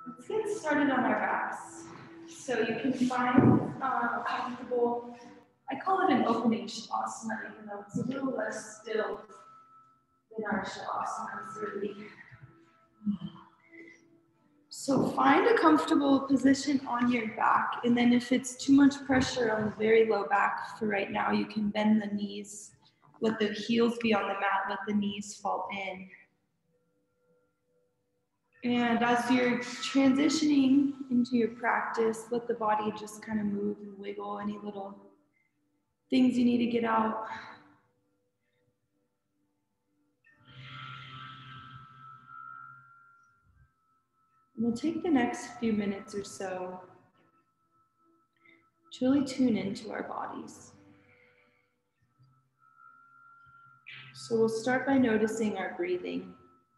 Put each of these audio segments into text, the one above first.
Let's get started on our backs. So you can find comfortable, I call it an opening shavasana, even though it's a little less still than our shavasana, really. So find a comfortable position on your back, and then if it's too much pressure on the very low back for right now, you can bend the knees, let the heels be on the mat, let the knees fall in. And as you're transitioning into your practice, let the body just kind of move and wiggle, any little things you need to get out. And we'll take the next few minutes or so to really tune into our bodies. So we'll start by noticing our breathing.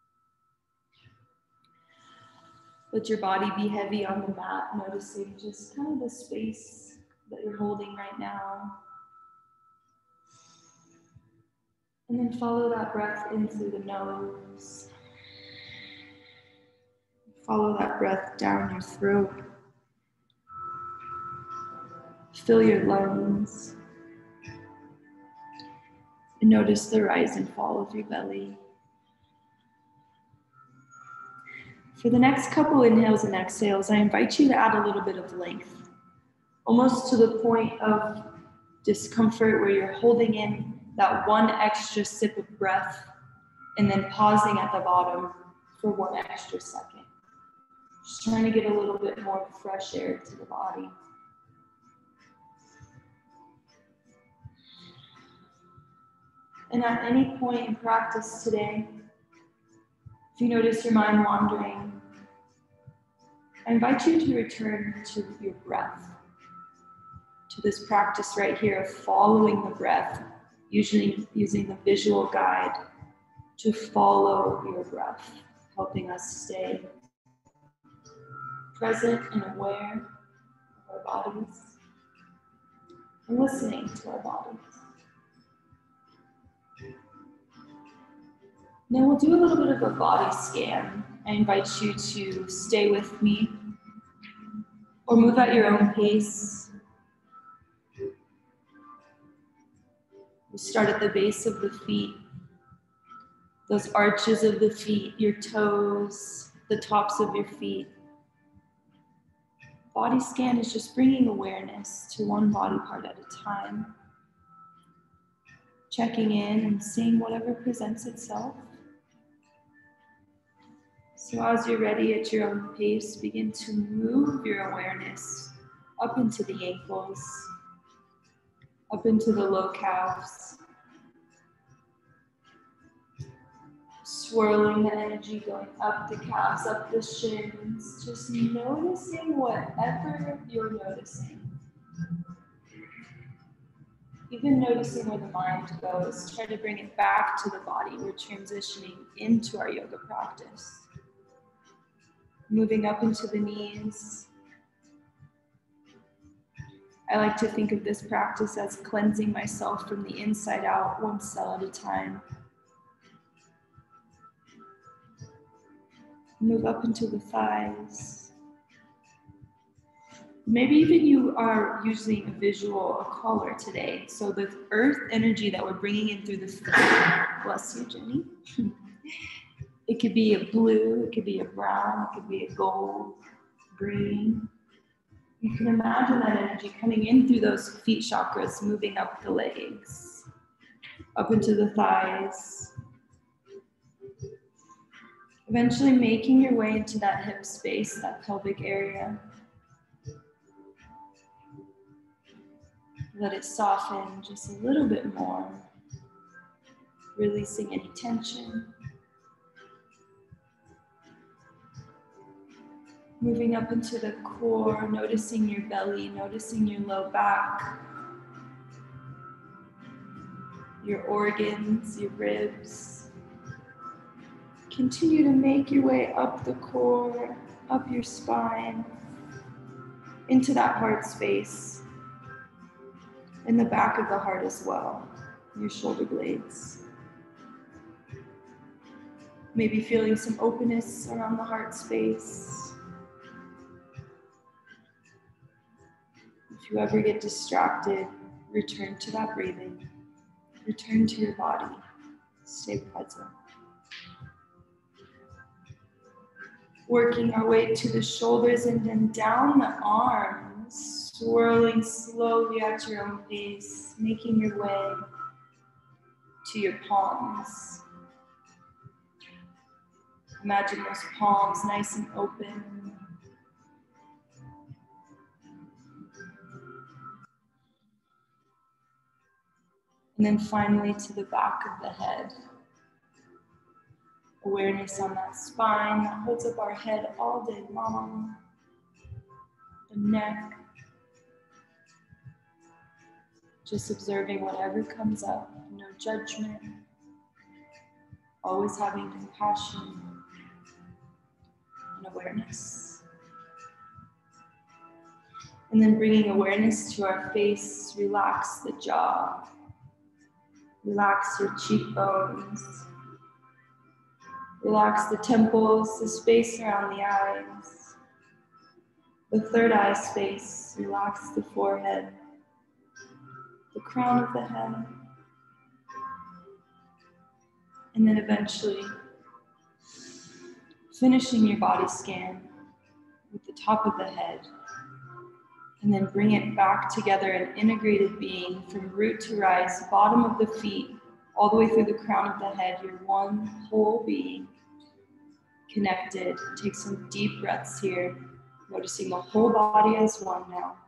Let your body be heavy on the mat, noticing just kind of the space that you're holding right now. And then follow that breath in through the nose. Follow that breath down your throat. Fill your lungs. And notice the rise and fall of your belly. For the next couple inhales and exhales, I invite you to add a little bit of length, almost to the point of discomfort where you're holding in that one extra sip of breath and then pausing at the bottom for one extra second. Just trying to get a little bit more fresh air to the body. And at any point in practice today, if you notice your mind wandering, I invite you to return to your breath, to this practice right here of following the breath, usually using the visual guide to follow your breath, helping us stay present and aware of our bodies and listening to our bodies. Then we'll do a little bit of a body scan. I invite you to stay with me or move at your own pace. We'll start at the base of the feet, those arches of the feet, your toes, the tops of your feet. Body scan is just bringing awareness to one body part at a time, checking in and seeing whatever presents itself. So as you're ready at your own pace, begin to move your awareness up into the ankles, up into the low calves, swirling the energy going up the calves, up the shins, just noticing whatever you're noticing. Even noticing where the mind goes, try to bring it back to the body. We're transitioning into our yoga practice. Moving up into the knees. I like to think of this practice as cleansing myself from the inside out, one cell at a time. Move up into the thighs. Maybe even you are using a visual, a color today. So the earth energy that we're bringing in through the feet, bless you, Jenny. It could be a blue, it could be a brown, it could be a gold, green. You can imagine that energy coming in through those feet chakras, moving up the legs, up into the thighs. Eventually making your way into that hip space, that pelvic area. Let it soften just a little bit more, releasing any tension. Moving up into the core, noticing your belly, noticing your low back, your organs, your ribs. Continue to make your way up the core, up your spine, into that heart space, in the back of the heart as well, your shoulder blades. Maybe feeling some openness around the heart space. If you ever get distracted, return to that breathing. Return to your body. Stay present. Working our way to the shoulders and then down the arms, swirling slowly at your own pace, making your way to your palms. Imagine those palms nice and open. And then finally to the back of the head. Awareness on that spine that holds up our head all day long. The neck. Just observing whatever comes up. No judgment. Always having compassion and awareness. And then bringing awareness to our face. Relax the jaw. Relax your cheekbones. Relax the temples, the space around the eyes. The third eye space. Relax the forehead. The crown of the head. And then eventually finishing your body scan with the top of the head. And then bring it back together, an integrated being from root to rise, bottom of the feet, all the way through the crown of the head. You're one whole being, connected. Take some deep breaths here, noticing the whole body as one now.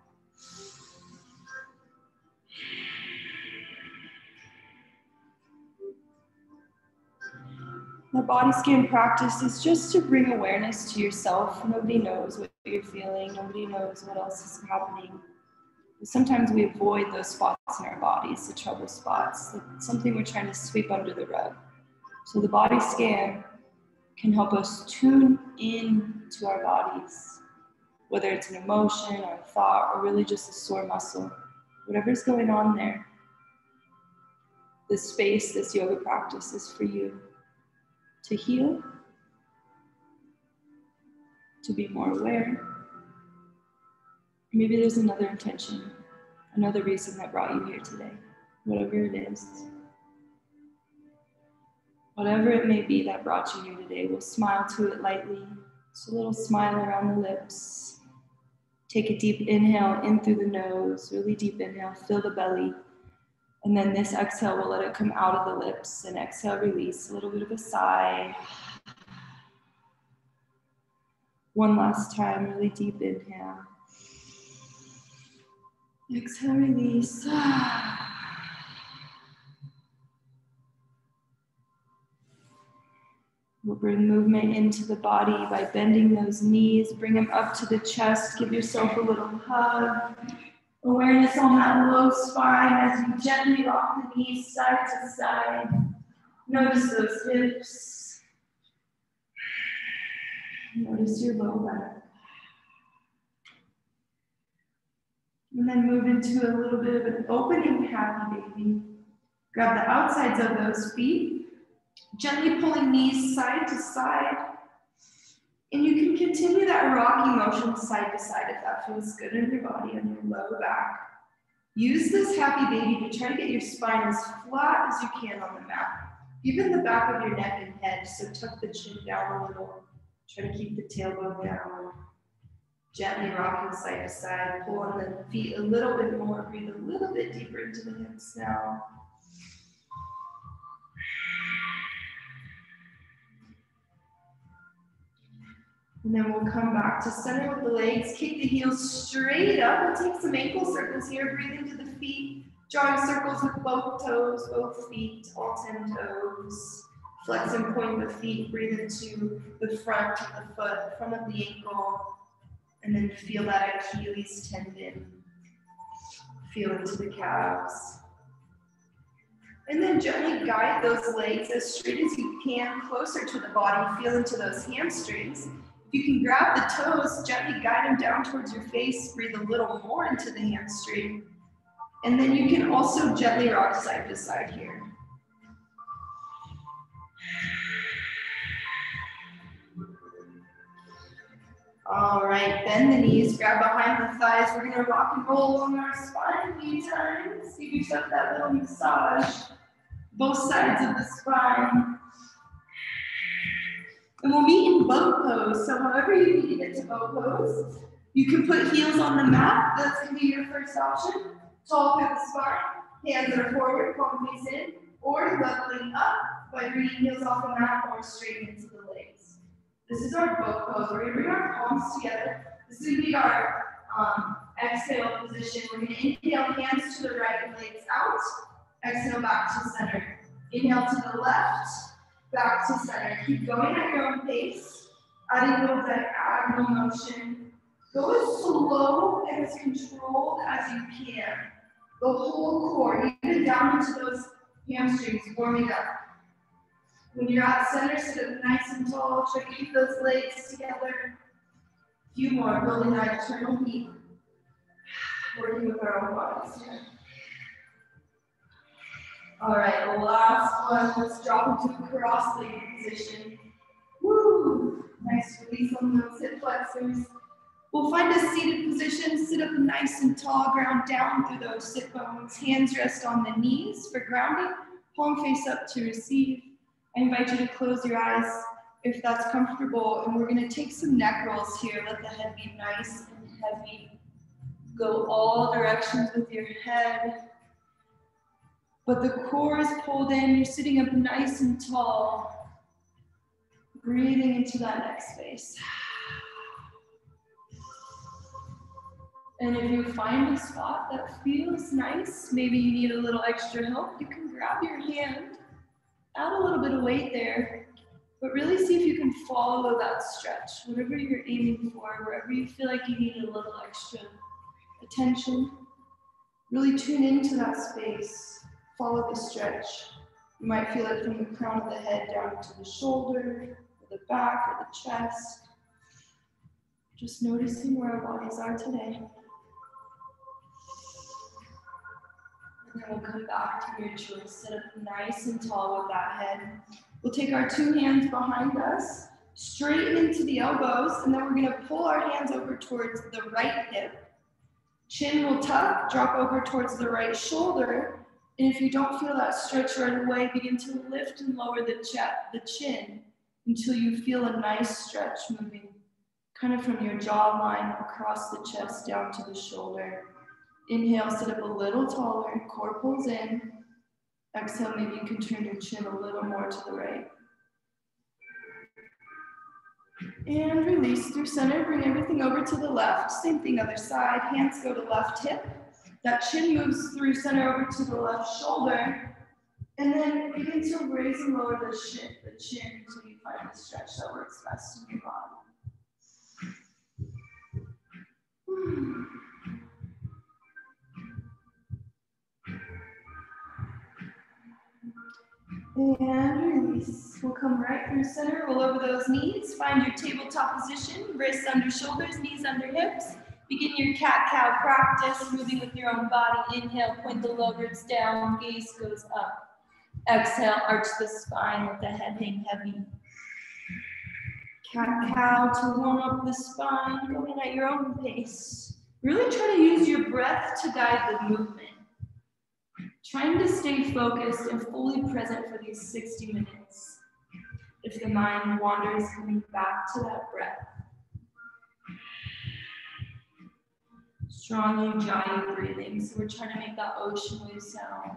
The body scan practice is just to bring awareness to yourself. Nobody knows what you're feeling. Nobody knows what else is happening. Sometimes we avoid those spots in our bodies, the trouble spots, like something we're trying to sweep under the rug. So the body scan can help us tune in to our bodies, whether it's an emotion or a thought or really just a sore muscle, whatever's going on there. This space, this yoga practice is for you. To heal, to be more aware. Maybe there's another intention, another reason that brought you here today, whatever it is. Whatever it may be that brought you here today, we'll smile to it lightly. Just a little smile around the lips. Take a deep inhale in through the nose, really deep inhale, fill the belly. And then this exhale, we'll let it come out of the lips. And exhale, release, a little bit of a sigh. One last time, really deep inhale. Exhale, release. We'll bring movement into the body by bending those knees. Bring them up to the chest. Give yourself a little hug. Awareness on that low spine as you gently rock the knees side to side. Notice those hips. Notice your low back. And then move into a little bit of an opening happy baby. Grab the outsides of those feet. Gently pulling knees side to side. And you can continue that rocking motion side to side if that feels good in your body and your low back. Use this happy baby to try to get your spine as flat as you can on the mat. Even the back of your neck and head, so tuck the chin down a little. Try to keep the tailbone down. Gently rocking side to side. Pull on the feet a little bit more. Breathe a little bit deeper into the hips now. And then we'll come back to center with the legs. Kick the heels straight up. We'll take some ankle circles here. Breathe into the feet. Drawing circles with both toes, both feet, all 10 toes. Flex and point the feet. Breathe into the front of the foot, front of the ankle. And then feel that Achilles tendon. Feel into the calves. And then gently guide those legs as straight as you can, closer to the body. Feel into those hamstrings. You can grab the toes, gently guide them down towards your face. Breathe a little more into the hamstring. And then you can also gently rock side to side here. All right, bend the knees, grab behind the thighs. We're gonna rock and roll along our spine a few times. Give yourself that little massage, both sides of the spine. And we'll meet in bow pose. So however you need to get to bow pose, you can put heels on the mat. That's gonna be your first option. Tall through the spine, hands are forward, palm face in, or leveling up by bringing heels off the mat or straight into the legs. This is our bow pose. We're gonna bring our palms together. This is gonna be our exhale position. We're gonna inhale, hands to the right, legs out. Exhale, back to center. Inhale to the left, back to center. Keep going at your own pace, adding a little diagonal motion. Go as slow and as controlled as you can. The whole core, even down into those hamstrings, warming up. When you're at center, sit up nice and tall. Try to keep those legs together. A few more, building that internal heat. Working with our own bodies here. All right, the last one. Let's drop into a cross-legged position. Woo! Nice release on those hip flexors. We'll find a seated position. Sit up nice and tall. Ground down through those sit bones. Hands rest on the knees for grounding. Palm face up to receive. I invite you to close your eyes if that's comfortable. And we're going to take some neck rolls here. Let the head be nice and heavy. Go all directions with your head. But the core is pulled in. You're sitting up nice and tall. Breathing into that neck space. And if you find a spot that feels nice, maybe you need a little extra help, you can grab your hand, add a little bit of weight there, but really see if you can follow that stretch, whatever you're aiming for, wherever you feel like you need a little extra attention. Really tune into that space, follow the stretch. You might feel it from the crown of the head down to the shoulder, or the back, or the chest. Just noticing where our bodies are today. And then we'll come back to your choice. Sit up nice and tall with that head. We'll take our two hands behind us, straighten into the elbows, and then we're gonna pull our hands over towards the right hip. Chin will tuck, drop over towards the right shoulder. And if you don't feel that stretch right away, begin to lift and lower the chin until you feel a nice stretch moving kind of from your jawline across the chest down to the shoulder. Inhale, sit up a little taller, core pulls in. Exhale, maybe you can turn your chin a little more to the right. And release through center, bring everything over to the left. Same thing, other side, hands go to left hip. That chin moves through center over to the left shoulder. And then begin to raise and lower the chin until you find the stretch that works best in your body. And release. We'll come right through center, roll over those knees, find your tabletop position, wrists under shoulders, knees under hips. Begin your cat-cow practice, moving with your own body. Inhale, point the low ribs down, gaze goes up. Exhale, arch the spine, let the head hang heavy. Cat-cow to warm up the spine, going at your own pace. Really try to use your breath to guide the movement. Trying to stay focused and fully present for these 60 minutes. If the mind wanders, coming back to that breath. Strong ujjayi breathing, so we're trying to make that ocean wave sound.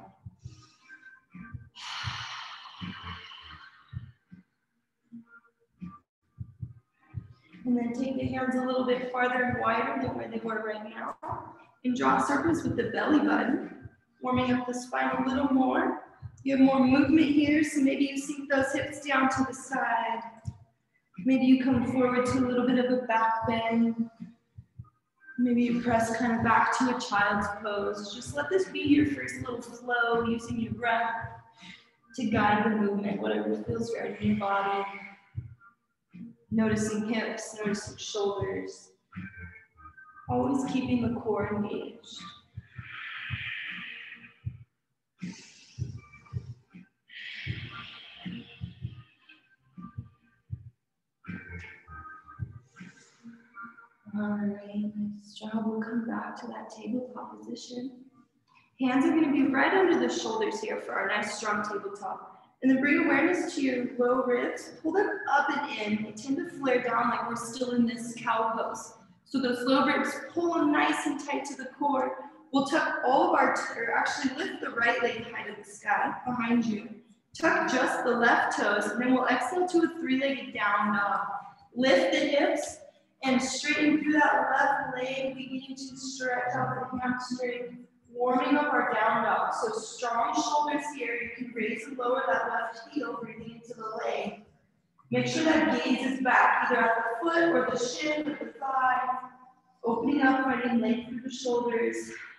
And then take the hands a little bit farther and wider than where they were right now. And draw circles with the belly button. Warming up the spine a little more. You have more movement here, so maybe you sink those hips down to the side. Maybe you come forward to a little bit of a back bend. Maybe you press kind of back to a child's pose. Just let this be your first little flow, using your breath to guide the movement, whatever feels right in your body. Noticing hips, noticing shoulders. Always keeping the core engaged. All right, nice job. We'll come back to that tabletop position. Hands are going to be right under the shoulders here for our nice strong tabletop. And then bring awareness to your low ribs. Pull them up and in. They tend to flare down like we're still in this cow pose. So those low ribs pull them nice and tight to the core. We'll tuck all of our, or actually lift the right leg high to the sky behind you. Tuck just the left toes, and then we'll exhale to a three-legged down dog. Lift the hips and straighten through that left leg, beginning to stretch out the hamstring, warming up our down dog. So strong shoulders here. You can raise and lower that left heel, breathing into the leg. Make sure that gaze is back, either at the foot or the shin or the thigh. Opening up, finding length through the shoulders.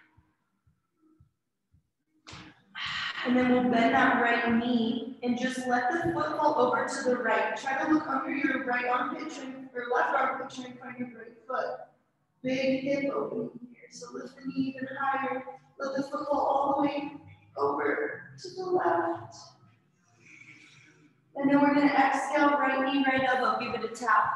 And then we'll bend that right knee and just let the foot fall over to the right. Try to look under your right armpit, or left armpit, trying to find your right foot. Big hip opening here. So lift the knee even higher. Let the foot fall all the way over to the left. And then we're going to exhale, right knee, right elbow. Give it a tap.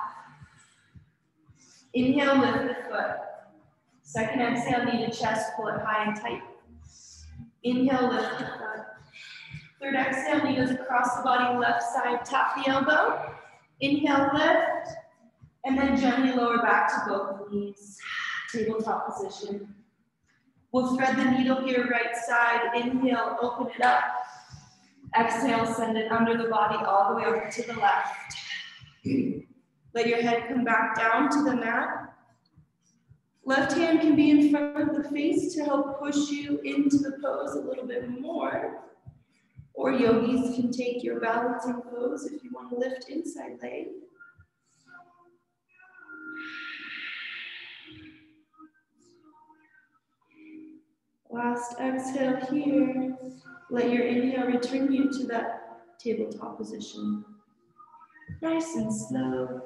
Inhale, lift the foot. Second exhale, knee to chest, pull it high and tight. Inhale, lift the foot. Third exhale, knee goes across the body, left side, tap the elbow. Inhale, lift, and then gently lower back to both knees. Tabletop position. We'll thread the needle here, right side. Inhale, open it up. Exhale, send it under the body all the way over to the left. Let your head come back down to the mat. Left hand can be in front of the face to help push you into the pose a little bit more. Or yogis can take your balancing pose if you want to lift inside leg. Last exhale here. Let your inhale return you to that tabletop position. Nice and slow.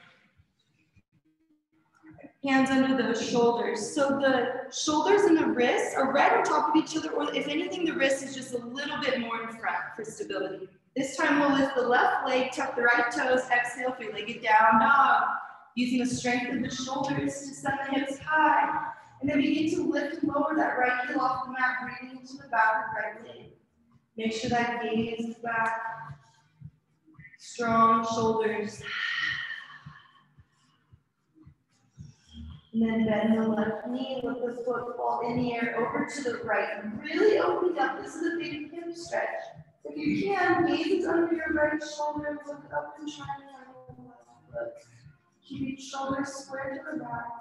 Hands under those shoulders. So the shoulders and the wrists are right on top of each other, or if anything, the wrist is just a little bit more in front for stability. This time we'll lift the left leg, tuck the right toes, exhale, three-legged down dog. Using the strength of the shoulders to send the hips high. And then begin to lift and lower that right heel off the mat, breathing into the back of the right leg. Make sure that gaze is back. Strong shoulders. And then bend the left knee, let the foot fall in the air over to the right. Really opening up. This is a big hip stretch. If you can, gaze under your right shoulder, look up and try to find the left foot. Keep each shoulder square to the back.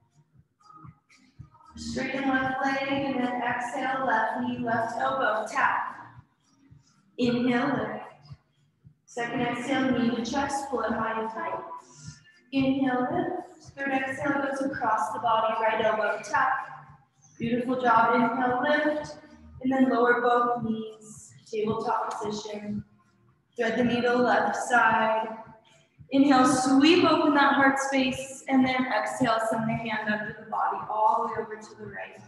Straighten left leg, and then exhale, left knee, left elbow, tap. Inhale, lift. Second exhale, knee to chest, pull it high and tight. Inhale, lift. Third exhale goes across the body, right elbow, tap. Beautiful job. Inhale, lift, and then lower both knees, tabletop position. Thread the needle left side. Inhale, sweep open that heart space, and then exhale, send the hand under the body, all the way over to the right.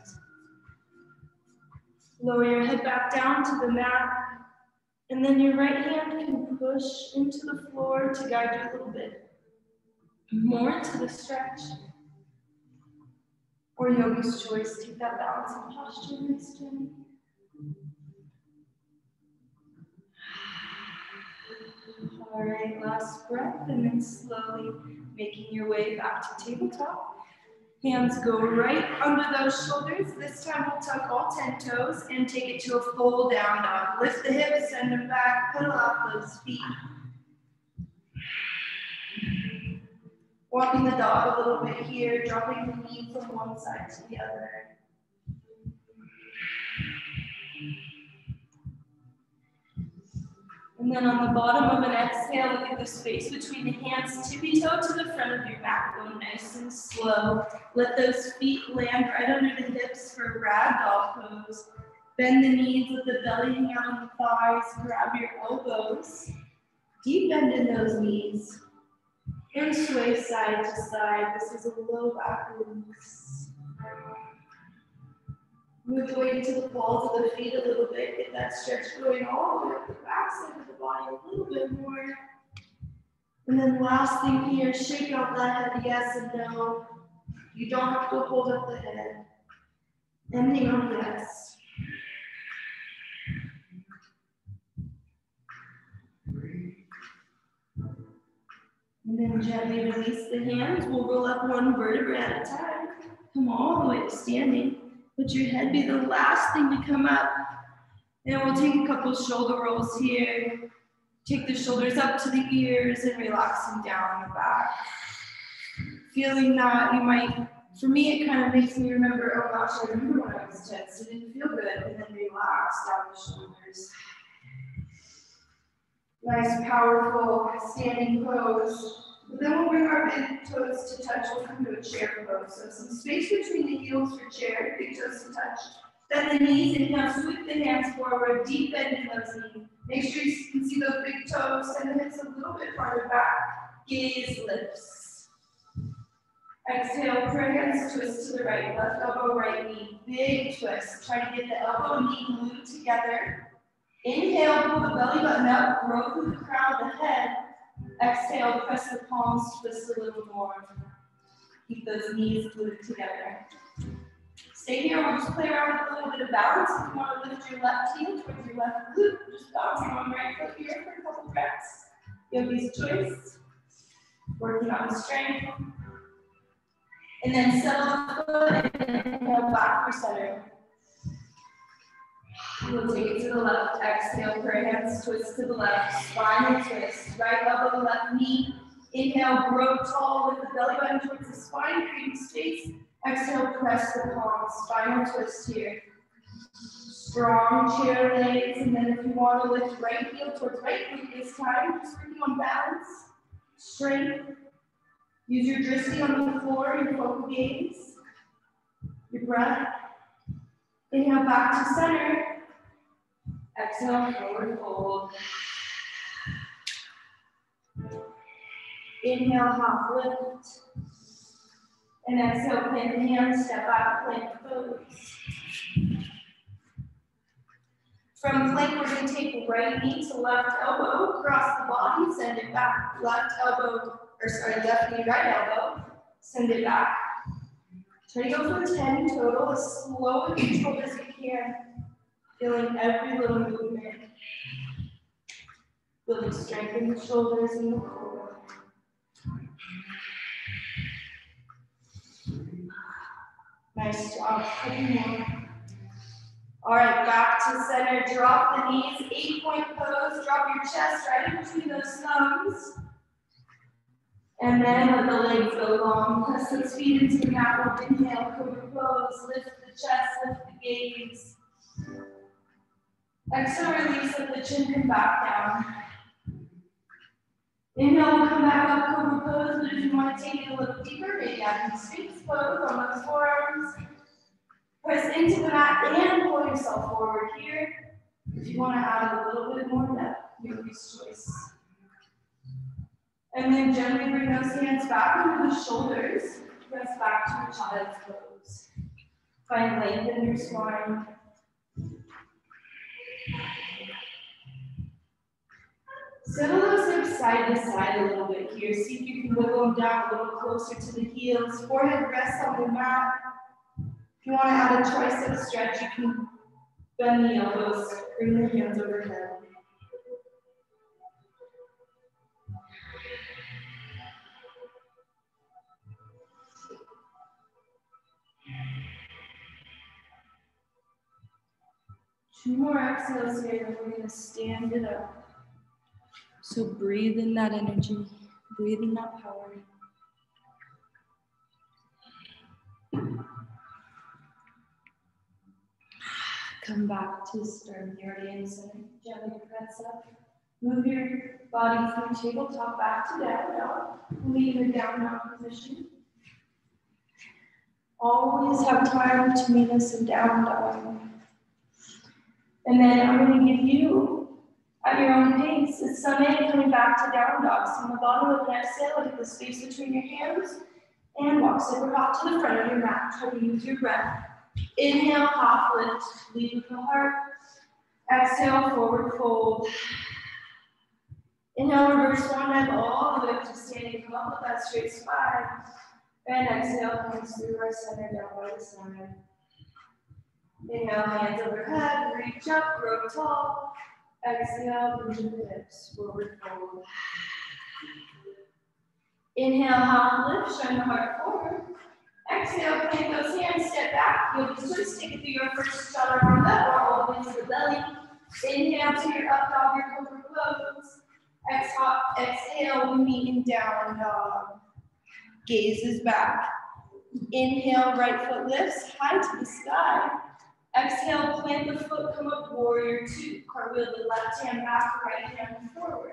Lower your head back down to the mat, and then your right hand can push into the floor to guide you a little bit more into the stretch. Or yogi's choice, take that balancing posture, nice Jenny. All right, last breath, and then slowly making your way back to tabletop. Hands go right under those shoulders. This time we'll tuck all 10 toes and take it to a full down dog. Lift the hips, send them back, pedal out those feet. Walking the dog a little bit here, dropping the knee from one side to the other. And then on the bottom of an exhale, look at the space between the hands, tippy toe to the front of your mat. Go nice and slow. Let those feet land right under the hips for ragdoll pose. Bend the knees, let the belly hang out on the thighs. Grab your elbows. Deep bend in those knees. And sway side to side. This is a low back release. Move the weight into the balls of the feet a little bit. Get that stretch going all the way up the back side of the body a little bit more. And then last thing here, shake out that head, yes and no. You don't have to hold up the head. Ending on yes. And then gently release the hands. We'll roll up one vertebra at a time. Come all the way to standing. Let your head be the last thing to come up. And we'll take a couple shoulder rolls here. Take the shoulders up to the ears and relaxing down the back. Feeling that you might, for me, it kind of makes me remember, oh gosh, I remember when I was tense. It didn't feel good. And then relax down the shoulders. Nice, powerful standing pose. But then we'll bring our big toes to touch. We'll come to a chair pose. So some space between the heels for chair, big toes to touch. Bend the knees, inhale, sweep the hands forward, deep bend in those knees. Make sure you can see those big toes, send the hips a little bit farther back. Gaze lifts. Exhale, prayer hands twist to the right, left elbow, right knee. Big twist. Try to get the elbow and knee glued together. Inhale, pull the belly button up, grow through the crown of the head. Exhale, press the palms, twist a little more. Keep those knees glued together. Stay here, we'll just play around with a little bit of balance. If you want to lift your left heel towards your left glute, just bouncing on right foot here for a couple breaths. Yogi's choice. Working on strength. And then settle the foot and inhale back for center. We'll take it to the left. Exhale, prayer hands, twist to the left. Spinal twist. Right elbow, left knee. Inhale, grow tall with the belly button towards the spine, creating space. Exhale, press the palms. Spinal twist here. Strong chair legs. And then if you want to lift right heel towards right glute this time, just working on balance, strength. Use your drishti on the floor, your focal gaze, your breath. Inhale back to center. Exhale, forward fold. Inhale, half lift. And exhale, plant the hands, step back, plant the toes. From plank, we're going to take right knee to left elbow, cross the body, send it back. Left knee, right elbow, send it back. Try to go for 10 total, as slow and controlled as you can. Feeling every little movement. Building strength in the shoulders and the core. Nice job. Couple more. All right, back to center. Drop the knees. 8-point pose. Drop your chest right in between those thumbs. And then let the legs go long. Press those feet into the mat. Inhale, cobra pose. Lift the chest, lift the gaze. Exhale, release, let the chin come back down. Inhale, we'll come back up, cobra pose, but if you want to take it a little deeper, maybe I can sphinx pose on those forearms. Press into the mat and pull yourself forward here. If you want to add a little bit more depth, yogi's choice. And then gently bring those hands back under the shoulders. Press back to your child's pose. Find length in your spine. Settle those hips side to side a little bit here. See if you can wiggle them down a little closer to the heels. Forehead rests on the mat. If you want to add a tricep stretch, you can bend the elbows, bring your hands overhead. Two more exhales here, and we're going to stand it up. So breathe in that energy, breathe in that power. Come back to sternum, you're already in center. Gently press up. Move your body from tabletop back to down dog. Leave the down dog position. Always have time to meet us in down dog. And then I'm going to give you, at your own pace, it's Sunday coming back to down dog. So on the bottom of the exhale, get the space between your hands and walk super hop to the front of your mat. Try to use your breath. Inhale, half lift, lead with the heart. Exhale, forward fold. Inhale, reverse swan dive all the way up to standing. Come up with that straight spine. And exhale, hands through our center, down by the side. Inhale, hands overhead, reach up, grow tall. Exhale, bend the hips, forward fold. Inhale, half lift, shine the heart forward. Exhale, plant those hands, step back. You'll be switch, take it through your first chaturanga or all the way to the belly. Inhale to your up dog, your cobra pose. Exhale, we meet in down dog. Gaze is back. Inhale, right foot lifts high to the sky. Exhale, plant the foot, come up, warrior two. Cartwheel the left hand back, right hand forward.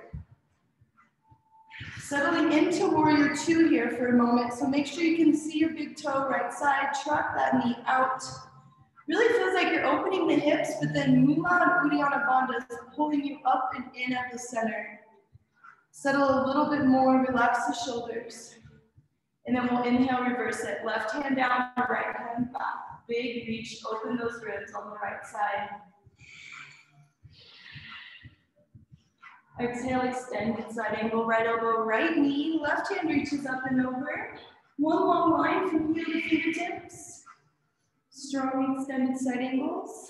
Settling into warrior two here for a moment. So make sure you can see your big toe right side, truck that knee out. Really feels like you're opening the hips, but then Mula and Uddiyana Bandha is pulling you up and in at the center. Settle a little bit more, relax the shoulders. And then we'll inhale, reverse it. Left hand down, right hand back. Big reach, open those ribs on the right side. Exhale, extend side angle, right elbow, right knee. Left hand reaches up and over. One long line from heel to fingertips. Strong extended side angles.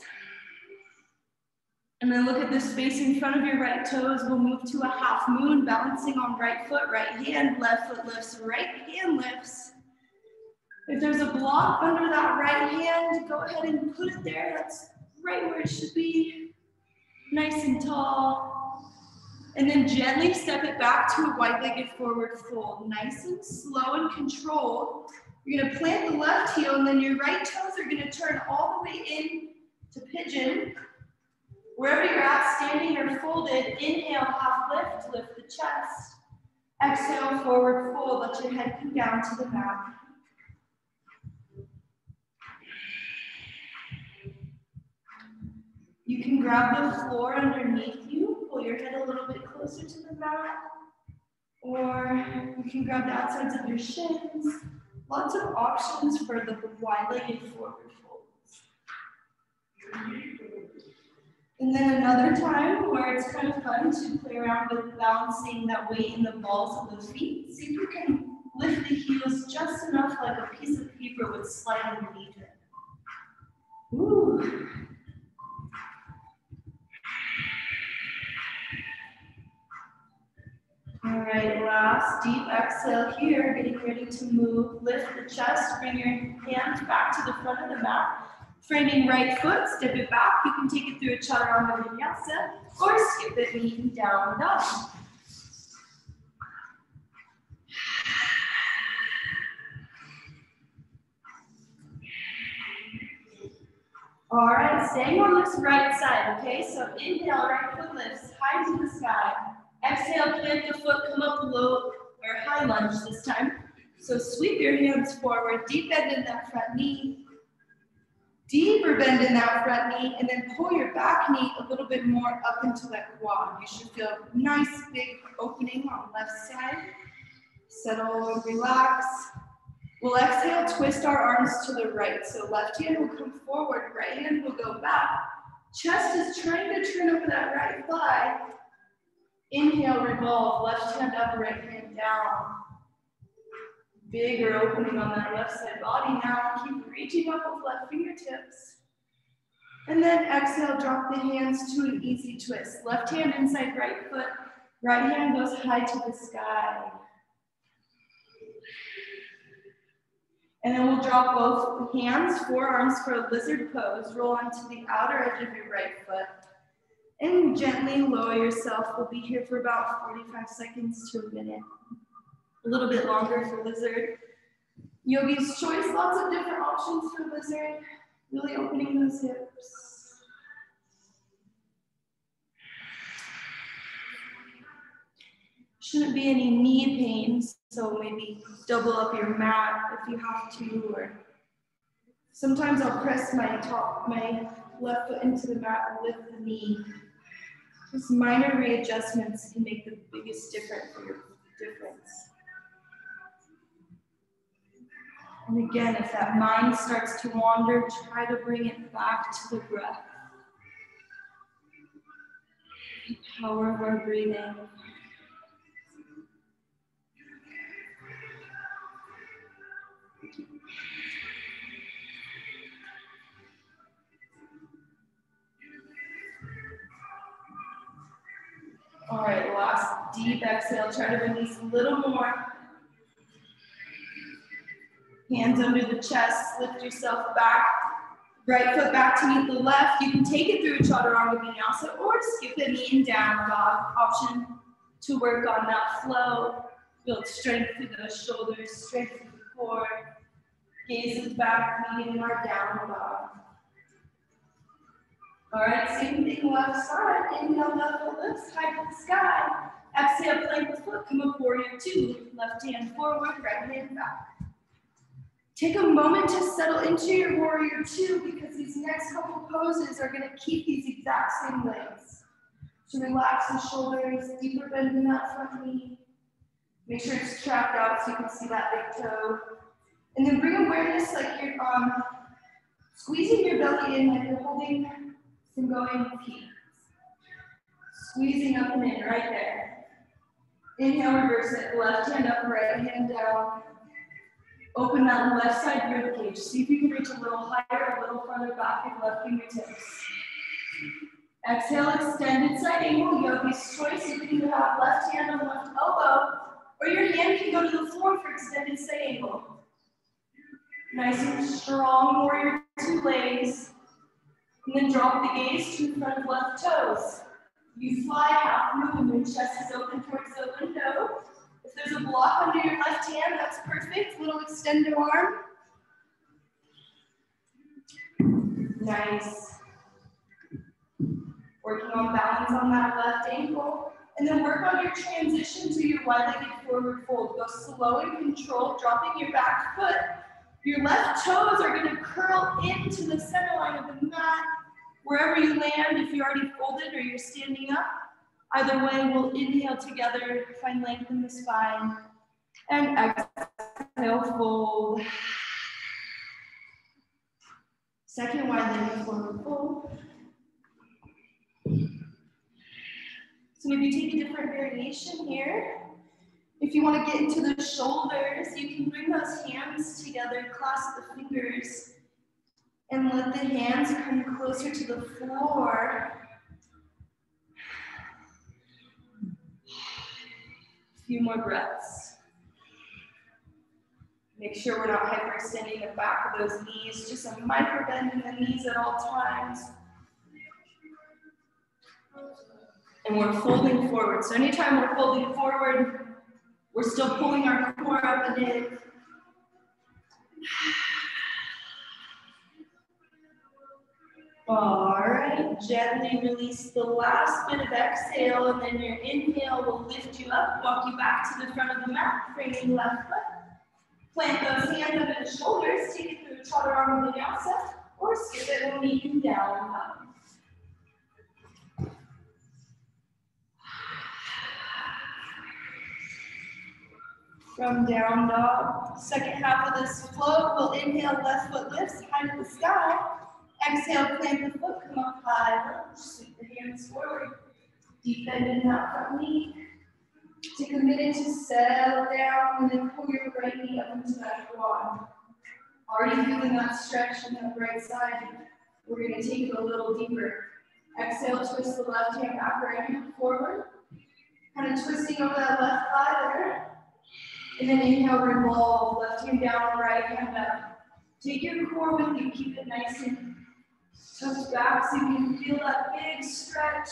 And then look at the space in front of your right toes. We'll move to a half moon, balancing on right foot, right hand, left foot lifts, right hand lifts. If there's a block under that right hand, go ahead and put it there. That's right where it should be. Nice and tall. And then gently step it back to a wide-legged forward fold. Nice and slow and controlled. You're gonna plant the left heel and then your right toes are gonna turn all the way in to pigeon. Wherever you're at, standing or folded, inhale, half lift, lift the chest. Exhale, forward fold, let your head come down to the mat. You can grab the floor underneath you, pull your head a little bit closer to the mat, or you can grab the outsides of your shins. Lots of options for the wide-legged forward folds. And then another time where it's kind of fun to play around with balancing that weight in the balls of the feet. See if you can lift the heels just enough like a piece of paper would slide underneath it. Ooh. All right, last deep exhale here, getting ready to move. Lift the chest, bring your hands back to the front of the mat. Framing right foot, step it back. You can take it through a chaturanga vinyasa or skip it, meeting down dog. All right, staying on this right side, okay? So inhale, right foot lifts high to the sky. Exhale, plant the foot, come up low or high lunge this time. So sweep your hands forward, deep bend in that front knee. Deeper bend in that front knee, and then pull your back knee a little bit more up into that quad. You should feel a nice big opening on the left side. Settle and relax. We'll exhale, twist our arms to the right. So left hand will come forward, right hand will go back. Chest is trying to turn over that right thigh. Inhale, revolve, left hand up, right hand down. Bigger opening on that left side body now. Keep reaching up with left fingertips. And then exhale, drop the hands to an easy twist. Left hand inside right foot. Right hand goes high to the sky. And then we'll drop both hands, forearms for a lizard pose. Roll onto the outer edge of your right foot. And gently lower yourself. We'll be here for about 45 seconds to a minute. A little bit longer for lizard. Yogi's choice, lots of different options for lizard. Really opening those hips. Shouldn't be any knee pains, so maybe double up your mat if you have to, or sometimes I'll press my left foot into the mat and lift the knee. Just minor readjustments can make the biggest difference. And again, if that mind starts to wander, try to bring it back to the breath. The power of our breathing. All right, last deep exhale. Try to release a little more. Hands under the chest, lift yourself back. Right foot back to meet the left. You can take it through a chaturanga vinyasa or skip the knee and down dog. Option to work on that flow. Build strength through the shoulders, strength through the core. Gaze back, meeting our down dog. All right, same thing left side. Inhale, left foot lifts, high to the sky. Exhale, plank the foot, come up, warrior two. Left hand forward, right hand back. Take a moment to settle into your warrior two because these next couple poses are gonna keep these exact same legs. So relax the shoulders, deeper bend in that front knee. Make sure it's trapped out so you can see that big toe. And then bring awareness like you're squeezing your belly in like you're holding some going feet. Squeezing up and in right there. Inhale, reverse it. Left hand up, right hand down. Open that left side rib cage. See if you can reach a little higher, a little further back with left fingertips. Exhale, extended side angle, yogi's choice. You can either have left hand on left elbow, or your hand can go to the floor for extended side angle. Nice and strong warrior two legs. And then drop the gaze to the front of left toes. You fly half movement, chest is open towards the window. If there's a block under your left hand, that's perfect. Little extended arm. Nice. Working on balance on that left ankle. And then work on your transition to your wide-legged forward fold. Go slow and controlled, dropping your back foot. Your left toes are going to curl into the center line of the mat. Wherever you land, if you're already folded or you're standing up, either way, we'll inhale together, find length in the spine, and exhale, fold. Second wide-legged forward fold. So maybe take a different variation here. If you want to get into the shoulders, you can bring those hands together, clasp the fingers, and let the hands come closer to the floor. A few more breaths. Make sure we're not hyperextending the back of those knees, just a micro bend in the knees at all times. And we're folding forward. So anytime we're folding forward, we're still pulling our core up and in. All right, gently release the last bit of exhale, and then your inhale will lift you up, walk you back to the front of the mat, framing left foot. Plant those hands under the shoulders, take it through a chaturanga vinyasa, or skip it when we can down dog. From down dog, second half of this flow, we'll inhale, left foot lifts, high to the sky. Exhale, plant the foot, come up high, lunge, sweep the hands forward. Deep bend in that front knee. Take a minute to settle down and then pull your right knee up into that quad. Already feeling that stretch in that right side. We're going to take it a little deeper. Exhale, twist the left hand back, right hand forward. Kind of twisting over that left thigh there. And then inhale, revolve, left hand down, right hand up. Take your core with you, keep it nice and tucked back so you can feel that big stretch.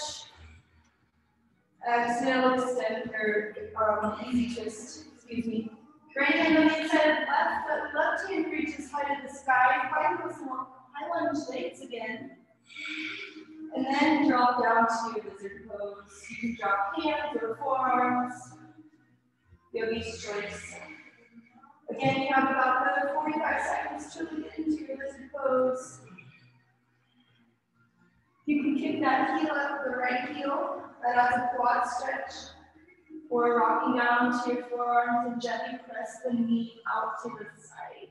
Exhale, extend your easy twist, excuse me. Right hand on the inside of left foot, left hand reaches high to the sky. Find those high lunge legs again. And then drop down to lizard pose. You can drop hands or forearms. Yogi's choice. Again, you have about another 45 seconds to get into your lizard pose. You can kick that heel up with the right heel, right as a quad stretch, or rocking down to your forearms and gently press the knee out to the side.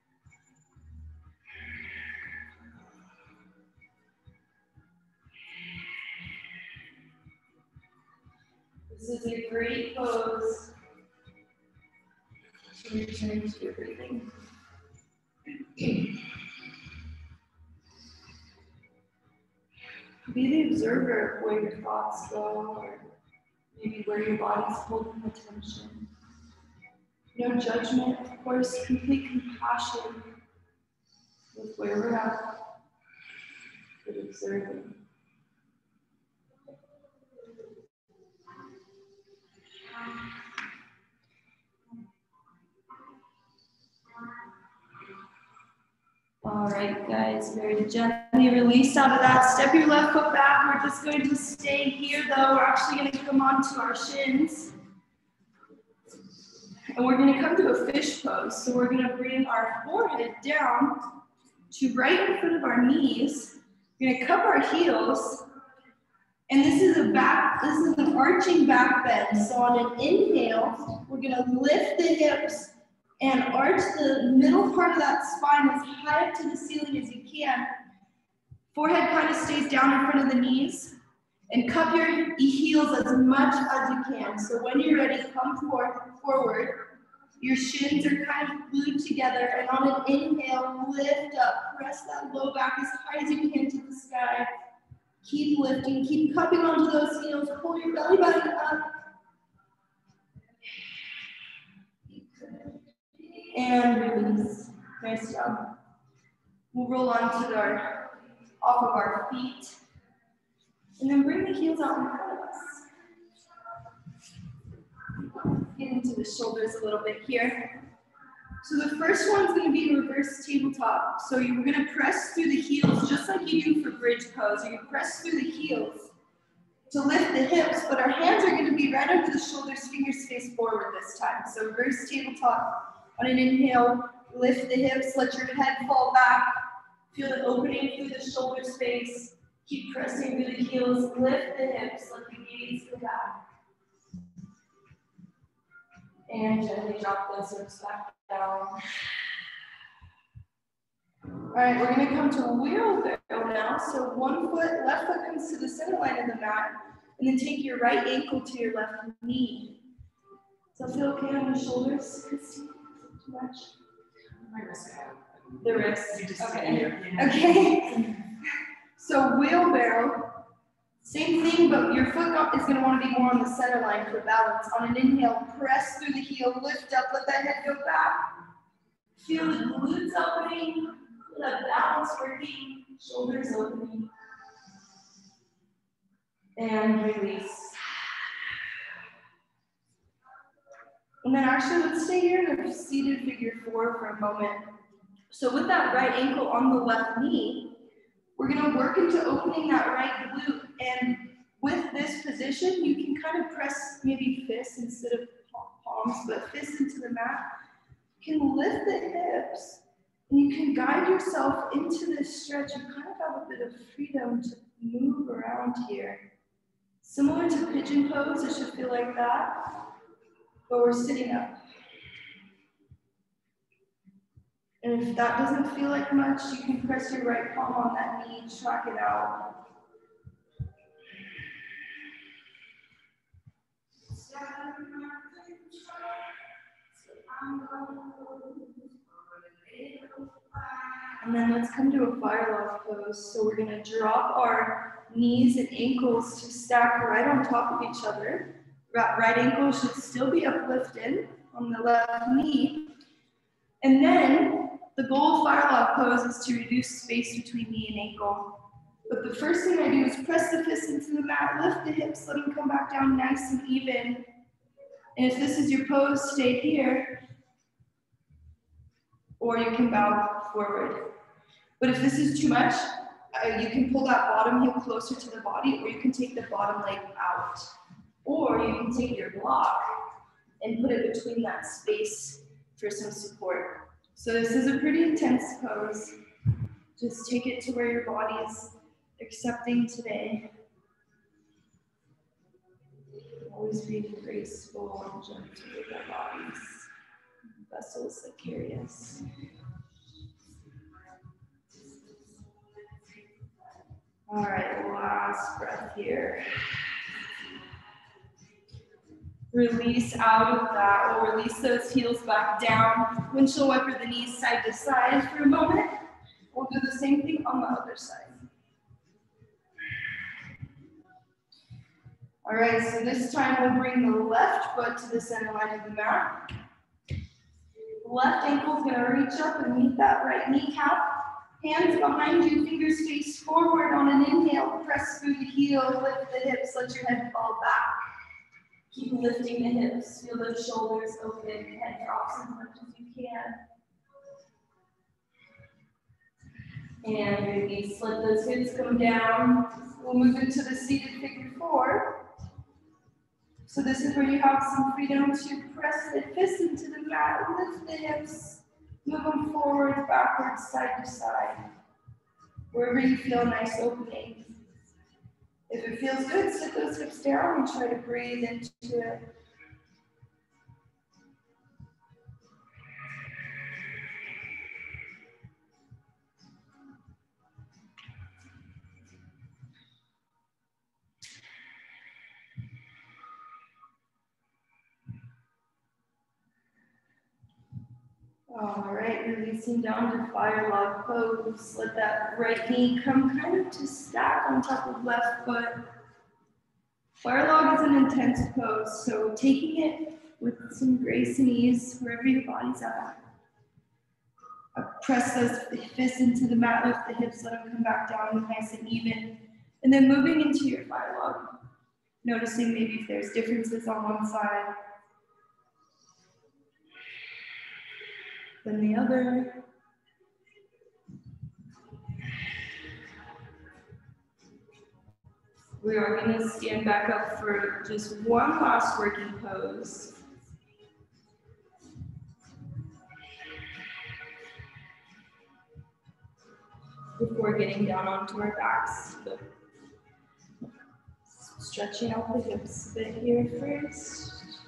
This is a great pose to return to your breathing. Be the observer of where your thoughts go, or maybe where your body's holding attention. No judgment, of course, complete compassion with where we're at, but observing. All right, guys, very gently release out of that. Step your left foot back. We're just going to stay here, though. We're actually going to come onto our shins. And we're going to come to a fish pose. So we're going to bring our forehead down to right in front of our knees. We're going to cup our heels. And this is an arching back bend. So on an inhale, we're going to lift the hips and arch the middle part of that spine as high up to the ceiling as you can. Forehead kind of stays down in front of the knees. And cup your heels as much as you can. So when you're ready, come forward. Your shins are kind of glued together. And on an inhale, lift up. Press that low back as high as you can to the sky. Keep lifting. Keep cupping onto those heels. Pull your belly button up. And release. Nice job. We'll roll off of our feet. And then bring the heels out in front of us. Get into the shoulders a little bit here. So the first one's going to be a reverse tabletop. So you're going to press through the heels just like you do for bridge pose. You press through the heels to lift the hips, but our hands are going to be right under the shoulders, fingers face forward this time. So reverse tabletop. On an inhale, lift the hips, let your head fall back. Feel the opening through the shoulder space. Keep pressing through the heels, lift the hips, let the gaze go back. And gently drop those hips back down. All right, we're gonna come to wheelbarrow now. So left foot comes to the center line of the mat, and then take your right ankle to your left knee. Does that feel okay on the shoulders, Christine? Too much? My wrist. The wrist. Okay. Okay. So wheelbarrow, same thing, but your foot is going to want to be more on the center line for balance. On an inhale, press through the heel, lift up, let that head go back. Feel the glutes opening, feel that balance working, shoulders opening. And release. And then actually, let's stay here in a seated figure 4 for a moment. So with that right ankle on the left knee, we're going to work into opening that right glute. And with this position, you can kind of press maybe fists instead of palms, but fists into the mat. You can lift the hips, and you can guide yourself into this stretch. You kind of have a bit of freedom to move around here. Similar to pigeon pose, it should feel like that, but we're sitting up. And if that doesn't feel like much, you can press your right palm on that knee, track it out. And then let's come to a fire log pose. So we're gonna drop our knees and ankles to stack right on top of each other. Right ankle should still be uplifted on the left knee. And then the goal of fire log pose is to reduce space between knee and ankle. But the first thing I do is press the fists into the mat, lift the hips, let them come back down nice and even. And if this is your pose, stay here. Or you can bow forward. But if this is too much, you can pull that bottom heel closer to the body, or you can take the bottom leg out. Or you can take your block and put it between that space for some support. So this is a pretty intense pose. Just take it to where your body is accepting today. Always be graceful and gentle with our bodies, vessels that carry us. All right, last breath here. Release out of that. We'll release those heels back down. Windshield wiper the knees side to side for a moment. We'll do the same thing on the other side. All right, so this time we'll bring the left foot to the center line of the mat. Left ankle's gonna reach up and meet that right kneecap. Hands behind you, fingers face forward on an inhale. Press through the heel, lift the hips, let your head fall back. Keep lifting the hips, feel those shoulders open, head drops as much as you can. And release, let those hips come down. We'll move into the seated figure four. So this is where you have some freedom to press the fists into the mat, lift the hips, move them forward, backwards, side to side. Wherever you feel a nice opening. If it feels good, sit those hips down and try to breathe into it. All right, releasing down to fire log pose. Let that right knee come kind of to stack on top of left foot. Fire log is an intense pose, so taking it with some grace and ease wherever your body's at. Press those fists into the mat, lift the hips, let them come back down nice and even. And then moving into your fire log. Noticing maybe if there's differences on one side than the other. We are going to stand back up for just one last working pose. Before getting down onto our backs. So stretching out the hips a bit here first.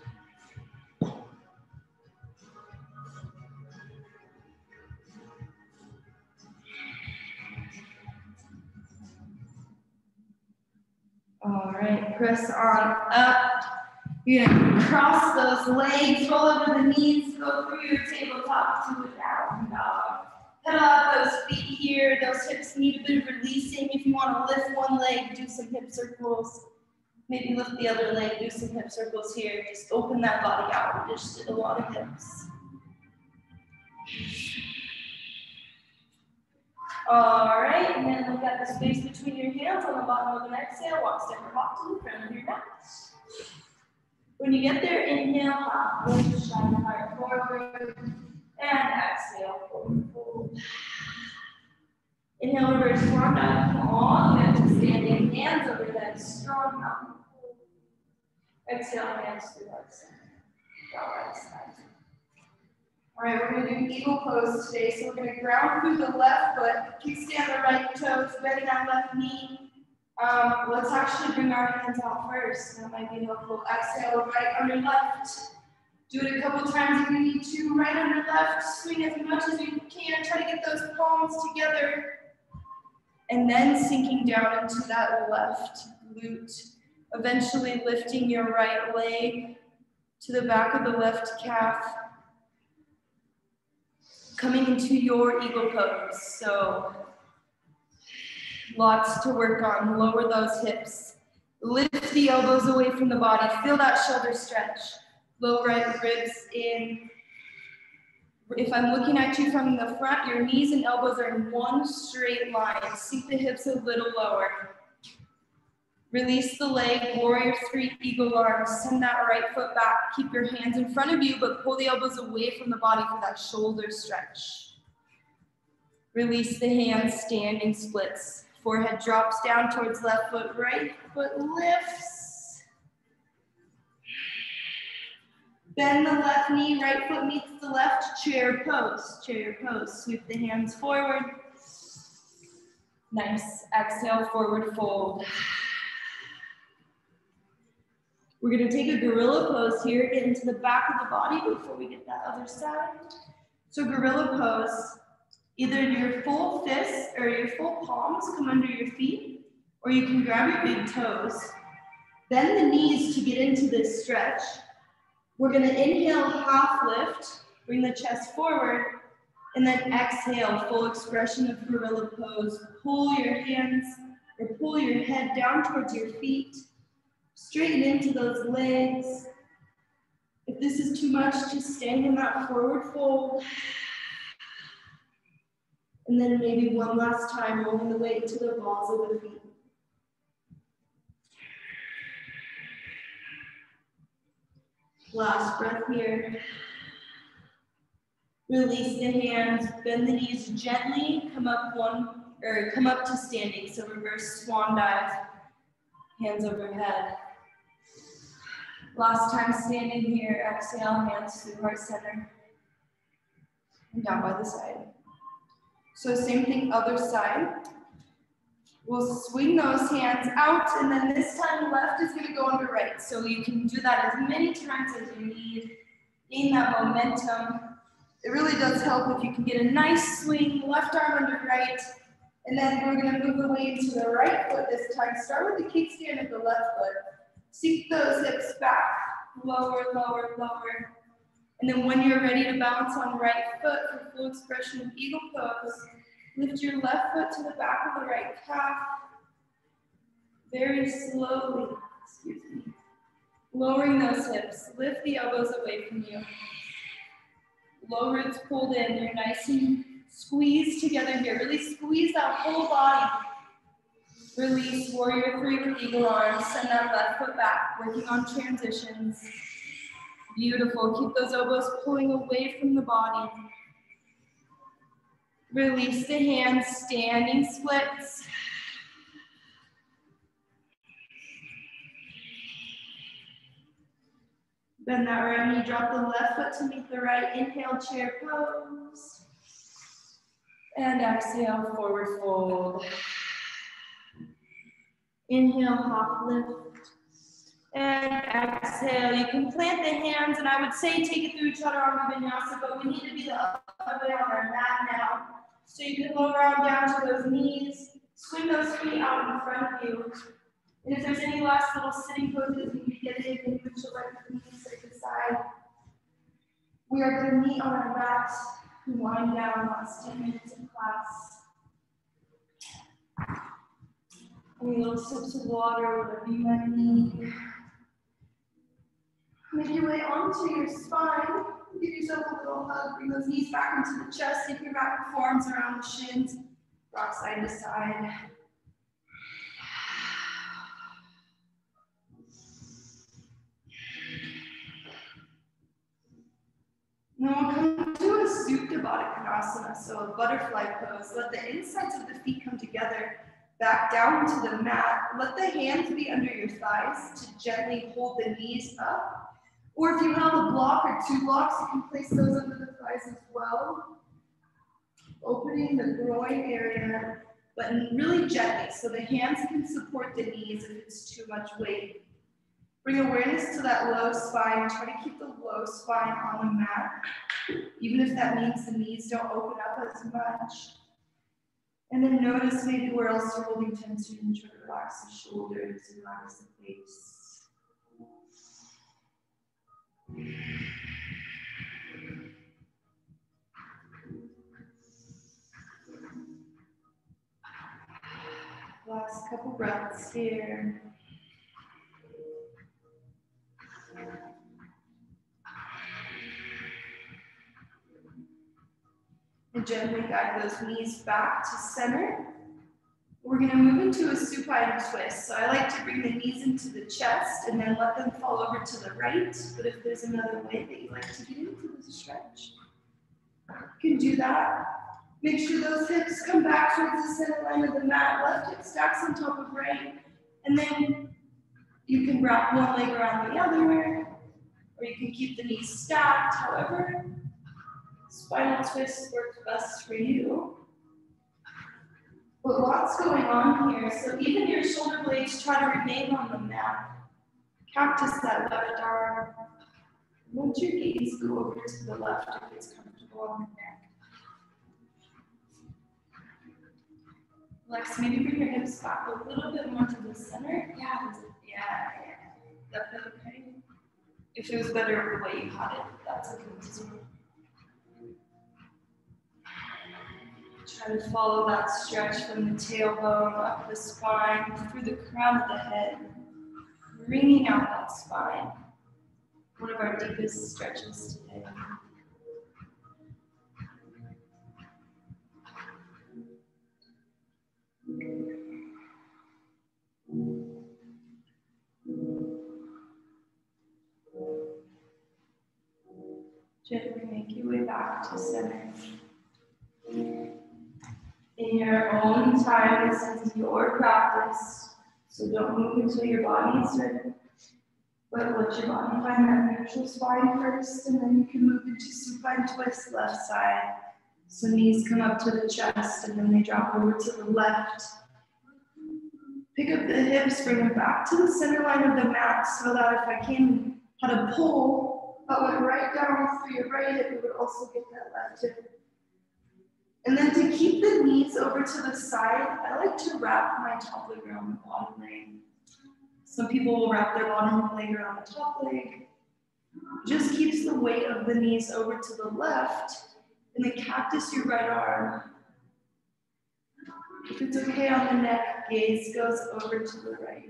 All right, press on up. You're gonna cross those legs, roll over the knees, go through your tabletop to a down dog. Pedal out those feet here. Those hips need a bit of releasing. If you want to lift one leg, do some hip circles. Maybe lift the other leg, do some hip circles here. Just open that body out. We just did a lot of hips. All right, and then look at the space between your hands on the bottom of an exhale. Walk, step, or hop to the front of your mat. When you get there, inhale, halfway, shine your heart forward, and exhale, forward fold. Inhale, reverse forward down, all the way up to standing, hands over that strong mountain. Exhale, hands to the right side. Right side. All right, we're going to do eagle pose today. So we're going to ground through the left foot, kickstand the right toes, bend that left knee. Let's actually bring our hands out first. That might be helpful. Exhale, right under left. Do it a couple times if you need to. Right under left. Swing as much as you can. Try to get those palms together. And then sinking down into that left glute. Eventually lifting your right leg to the back of the left calf. Coming into your eagle pose. So lots to work on. Lower those hips. Lift the elbows away from the body. Feel that shoulder stretch. Low right ribs in. If I'm looking at you from the front, your knees and elbows are in one straight line. Sink the hips a little lower. Release the leg, warrior three, eagle arms. Send that right foot back. Keep your hands in front of you, but pull the elbows away from the body for that shoulder stretch. Release the hands, standing splits. Forehead drops down towards left foot, right foot lifts. Bend the left knee, right foot meets the left, chair pose, chair pose. Sweep the hands forward. Nice, exhale, forward fold. We're gonna take a gorilla pose here, get into the back of the body before we get that other side. So gorilla pose, either your full fists or your full palms come under your feet, or you can grab your big toes. Bend the knees to get into this stretch. We're gonna inhale, half lift, bring the chest forward, and then exhale, full expression of gorilla pose. Pull your hands or pull your head down towards your feet. Straighten into those legs. If this is too much, just staying in that forward fold. And then maybe one last time, rolling the weight to the balls of the feet. Last breath here. Release the hands, bend the knees gently, come up to standing. So reverse swan dive, hands overhead. Last time standing here, exhale, hands through heart center. And down by the side. So same thing, other side. We'll swing those hands out, and then this time left is gonna go under right. So you can do that as many times as you need. Gain that momentum. It really does help if you can get a nice swing, left arm under right, and then we're gonna move the weight to the right foot this time. Start with the kickstand of the left foot. Seek those hips back, lower, lower, lower. And then when you're ready to bounce on right foot for full expression of eagle pose, lift your left foot to the back of the right calf. Very slowly, lowering those hips. Lift the elbows away from you. Low ribs pulled in. You're nice and squeezed together here. Really squeeze that whole body. Release, warrior three with eagle arms. Send that left foot back, working on transitions. Beautiful. Keep those elbows pulling away from the body. Release the hands, standing splits. Bend that right knee, drop the left foot to meet the right. Inhale, chair pose. And exhale, forward fold. Inhale, half lift. And exhale, you can plant the hands, and I would say take it through Chaturanga Vinyasa, but we need to be the other way on our mat now. So you can lower arm down to those knees, swing those feet out in front of you. And if there's any last little sitting poses you can get in, then put your left knee side to side. We are going to meet on our mat and wind down last 10 minutes of class. Any little sips of water, whatever you might need. Make your way onto your spine. Give yourself a little hug. Bring those knees back into the chest. Take your back forearms around the shins. Rock side to side. Now we'll come to a Supta Baddha Konasana, so a butterfly pose. Let the insides of the feet come together. Back down to the mat. Let the hands be under your thighs to gently hold the knees up. Or if you have a block or two blocks, you can place those under the thighs as well. Opening the groin area, but really gently, so the hands can support the knees if it's too much weight. Bring awareness to that low spine. Try to keep the low spine on the mat, even if that means the knees don't open up as much. And then notice maybe where else you're holding tension, and try to relax the shoulders, relax the face. Last couple breaths here. And gently guide those knees back to center. We're going to move into a supine twist. So I like to bring the knees into the chest and then let them fall over to the right. But if there's another way that you like to get into the stretch, you can do that. Make sure those hips come back towards the center line of the mat. Left hip stacks on top of right. And then you can wrap one leg around the other, or you can keep the knees stacked. However, spinal twist works best for you. But lots going on here. So even your shoulder blades try to remain on the mat. Cactus that left arm. Let your gaze go over to the left if it's comfortable on the neck. Lex, maybe bring your hips back a little bit more to the center. Yeah. That feel okay? If it was better the way you had it, that's okay too. Try to follow that stretch from the tailbone up the spine, through the crown of the head. bringing out that spine. One of our deepest stretches today. Gently make your way back to center. In your own time, this is your practice. So don't move until your body is ready. But let your body find that neutral spine first, and then you can move into supine twist left side. So knees come up to the chest, and then they drop over to the left. Pick up the hips, bring them back to the center line of the mat, so that if I can, had a pull that went right down through your right hip, it would also get that left hip. And then to keep the knees over to the side, I like to wrap my top leg around the bottom leg. Some people will wrap their bottom leg around the top leg. Just keeps the weight of the knees over to the left, and then cactus your right arm. If it's okay on the neck, gaze goes over to the right.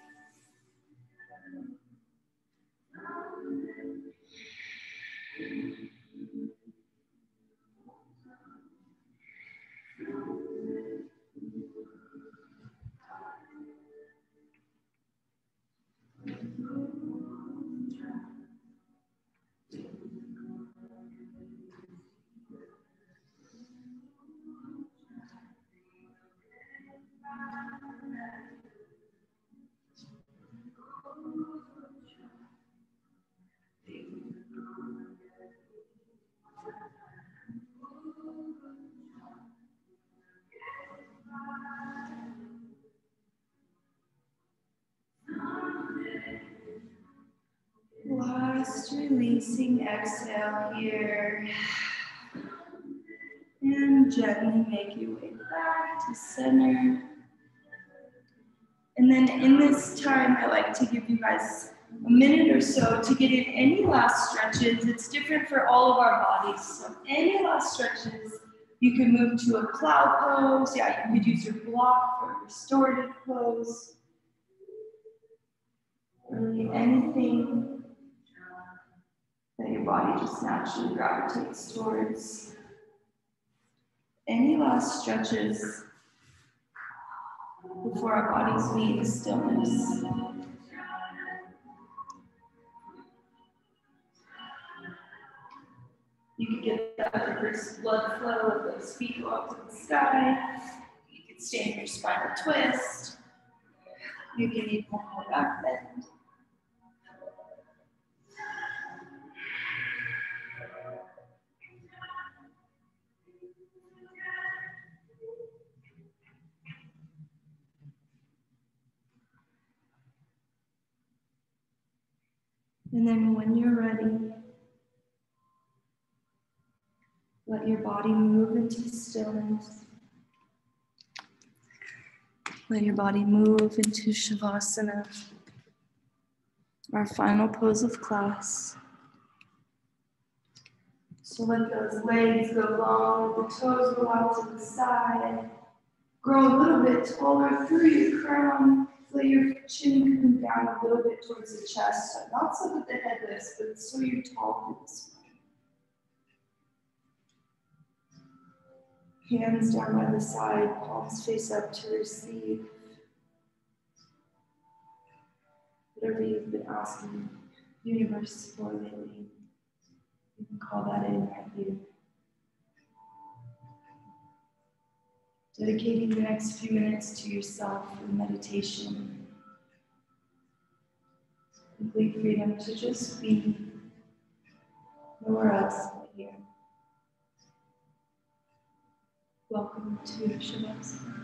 Last releasing exhale here. And gently make your way back to center. And then in this time, I like to give you guys a minute or so to get in any last stretches. It's different for all of our bodies. So any last stretches, you can move to a cloud pose. Yeah, you could use your block for a restorative pose. Really anything that your body just naturally gravitates towards. Any last stretches before our bodies meet in stillness. You can get that reverse blood flow, let those feet go up to the sky. You can stay in your spinal twist. You can need one more back bend. And then when you're ready, let your body move into stillness. Let your body move into Shavasana, our final pose of class. So let those legs go long, the toes go out to the side. Grow a little bit taller through your crown. Feel your chin come down a little bit towards the chest. Not so that the head lifts, but so you're tall through the spine. Hands down by the side, palms face up to receive. Whatever you've been asking the universe for lately, you can call that in right here. Dedicating the next few minutes to yourself in meditation. Complete freedom to just be nowhere else but here. Welcome to Shavasana.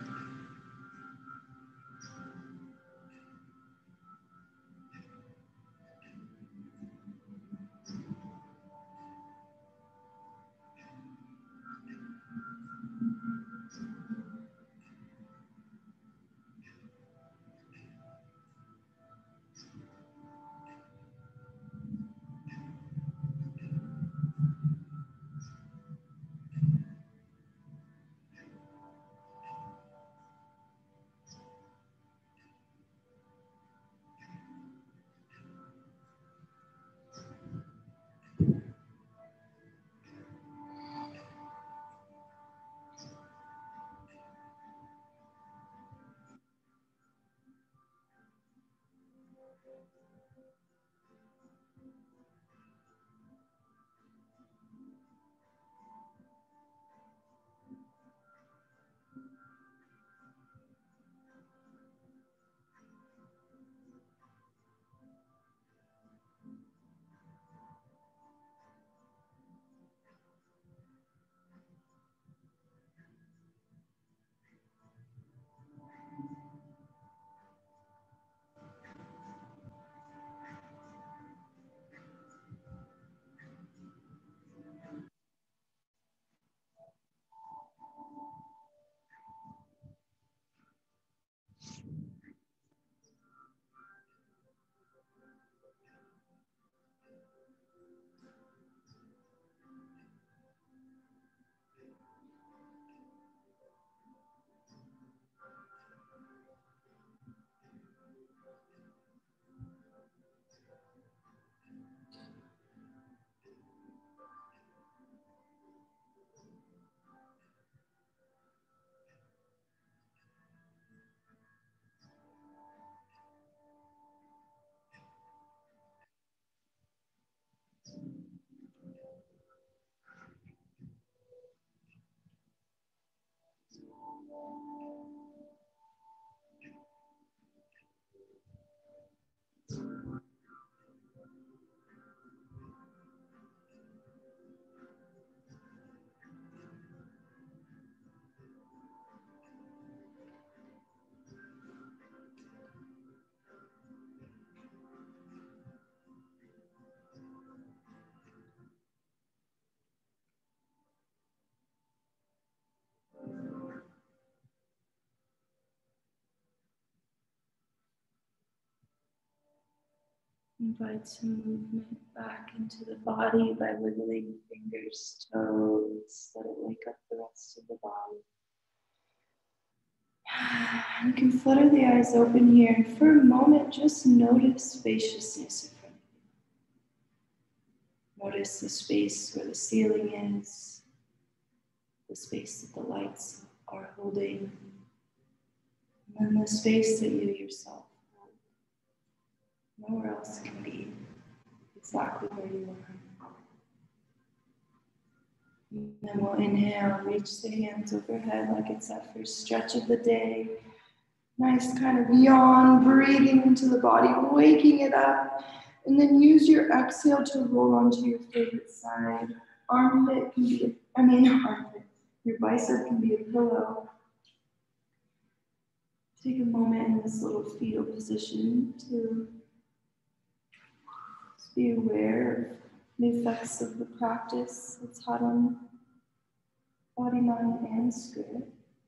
Invite some movement back into the body by wiggling fingers, toes. Let it wake up the rest of the body. You can flutter the eyes open here, and for a moment, just notice spaciousness in front of you. Notice the space where the ceiling is, the space that the lights are holding, and then the space that you yourself hold. Nowhere else can be exactly where you are. And then we'll inhale, reach the hands overhead like it's that first stretch of the day. Nice kind of yawn, breathing into the body, waking it up. And then use your exhale to roll onto your favorite side. Armpit can be, your bicep can be a pillow. Take a moment in this little fetal position to just be aware of the effects of the practice that's had on body, mind, and spirit.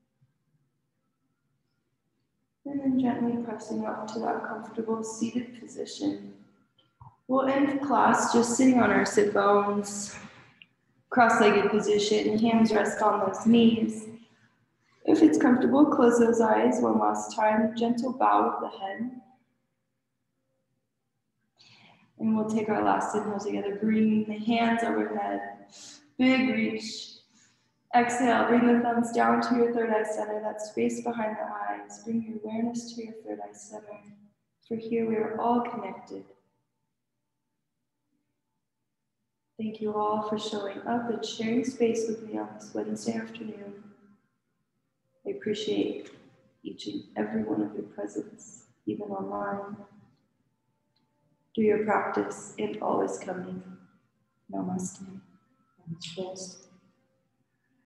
And then gently pressing up to that comfortable seated position. We'll end class just sitting on our sit bones, cross-legged position, hands rest on those knees. If it's comfortable, close those eyes one last time, gentle bow of the head. And we'll take our last inhale together, bringing the hands overhead, big reach. Exhale, bring the thumbs down to your third eye center, that space behind the eyes. Bring your awareness to your third eye center. For here we are all connected. Thank you all for showing up and sharing space with me on this Wednesday afternoon. I appreciate each and every one of your presence, even online. Do your practice and always coming. Namaste.